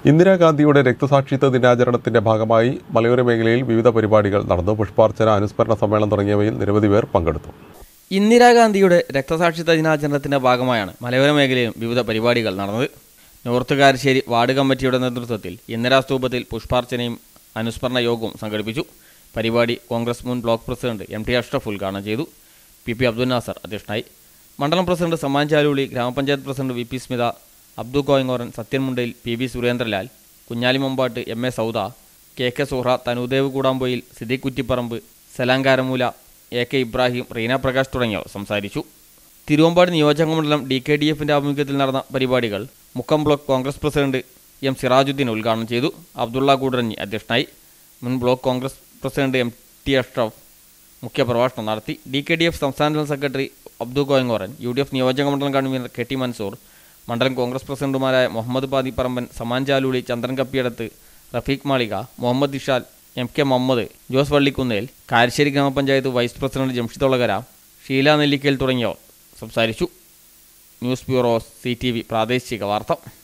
ഇന്ദിരാഗാന്ധിയുടെ രക്തസാക്ഷിത്വ ദിനാചരണത്തിന്റെ ഭാഗമായി മലയോര മേഖലയിൽ വിവിധ പരിപാടികൾ നടന്നു. പുഷ്പാർച്ചന, അനുസ്മരണ സമ്മേളനം തുടങ്ങിയവയിൽ നിരവധി പേർ പങ്കെടുത്തു. ഇന്ദിരാഗാന്ധിയുടെ രക്തസാക്ഷിത്വ ദിനാചരണത്തിന്റെ ഭാഗമായാണ് മലയോര മേഖലയിലും വിവിധ പരിപാടികൾ നടന്നത്. നോർത്ത് കാരശ്ശേരി വാർഡ് കമ്മിറ്റിയുടെ നേതൃത്വത്തിൽ ഇന്ദിരാ സ്തൂപത്തിൽ പുഷ്പാർച്ചനയും അനുസ്മരണ യോഗവും സംഘടിപ്പിച്ചു. പരിപാടി കോൺഗ്രസ് മുൻ ബ്ലോക്ക് പ്രസിഡന്റ് MT അഷ്റഫ് ഉദ്ഘാടനം ചെയ്തു. PP അബ്ദുൽ നാസർ അധ്യക്ഷനായി. മണ്ഡലം പ്രസിഡന്റ് സമ്മാൻ ചാലുളി, ഗ്രാമപഞ്ചായത്ത് president VP Smitha, Abdu Koyangoran, Sathyan Mundayil, PB Surendralal, Kunjali Mambatt, MA Souda, KK Suhra, Thanudev Koodampoyil, Siddique Kuttipparamb, Salankaramoola, AK Ibrahim, Reena Prakash തുടങ്ങിയവർ സംസാരിച്ചു. തിരുവമ്പാട് നിയോജകമണ്ഡലം DKDFന്റെ ആഭിമുഖ്യത്തിൽ നടന്ന പരിപാടികൾ Mukkam block Congress president M Sirajuddin ഉദ്ഘാടനം ചെയ്തു. അബ്ദുള്ള കൂടരഞ്ഞി അധ്യക്ഷനായി. മുൻ block Congress president MT Ashraf മുഖ്യപ്രഭാഷണം നടത്തി. DKDF സംസ്ഥാന general secretary Abdu Koyangoran, UDF നിയോജകമണ്ഡലം കൺവീനർ KT മൻസൂർ, മണ്ഡലം കോൺഗ്രസ് പ്രസിഡന്റുമാരായ മുഹമ്മദ് പാതിപ്പറമ്പൻ, സമാൻ ചാലൂളി, ചന്ദ്രൻ കപ്പിയടത്ത്, റഫീഖ് മാളിക, മുഹമ്മദ് ഇഷാൽ, MK മുഹമ്മദ്, ജോസ് വള്ളിക്കുന്നേൽ, കാരശ്ശേരി ഗ്രാമപഞ്ചായത്ത് വൈസ് പ്രസിഡന്റ് ജംഷിദ് ഒളകര, ഷീല നെല്ലിക്കൽ തുടങ്ങിയവർ സംസാരിച്ചു. ന്യൂസ് ബ്യൂറോ CTV പ്രാദേശിക വാർത്ത.